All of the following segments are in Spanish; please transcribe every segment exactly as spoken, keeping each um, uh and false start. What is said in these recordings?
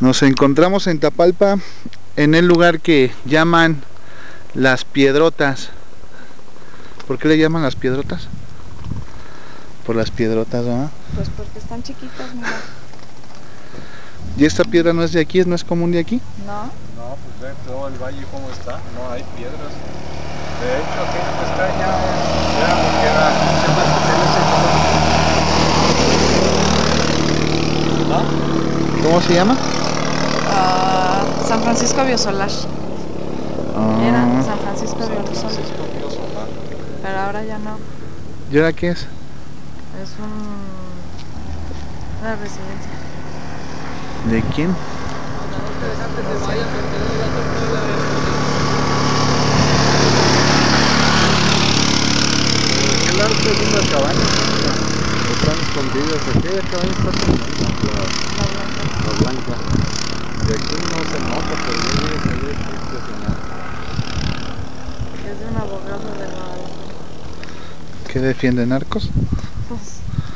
Nos encontramos en Tapalpa, en el lugar que llaman Las Piedrotas. ¿Por qué le llaman Las Piedrotas? Por las piedrotas, ¿no? Pues porque están chiquitas, mira. ¿Y esta piedra no es de aquí, no es común de aquí? No. No, pues ve todo el valle cómo está, no hay piedras. De hecho, aquello que está ya, ya me queda, se llama el ¿no? ¿Cómo se llama? Uh, San Francisco Biosolar. Ah. Era San Francisco San Biosolar. Francisco Biosolar. Pero ahora ya no. ¿Y ahora qué es? Es un... una residencia. ¿De quién? ¿Qué lado está viendo las cabañas? Están escondidas. Aquella cabaña está con la, la blanca. De aquí no se nota, pero yo digo que es impresionante. Es de un abogado de Guadalupe. ¿Qué defiende, narcos? Pues,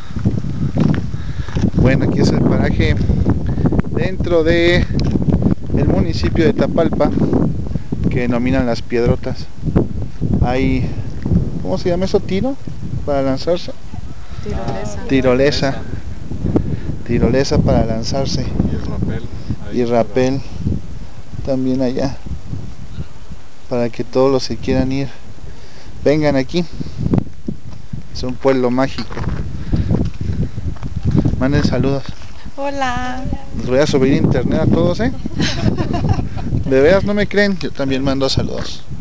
Bueno, aquí es el paraje dentro de el municipio de Tapalpa, que denominan Las Piedrotas. Hay, ¿cómo se llama eso? ¿Tiro? Para lanzarse. tirolesa. Tirolesa. Tirolesa para lanzarse. Y el rapel. ahí Y rapel también allá. Para que todos los que quieran ir, vengan aquí. Es un pueblo mágico. Manden saludos. Hola. Les voy a subir internet a todos, ¿eh? ¿De veras no me creen? Yo también mando saludos.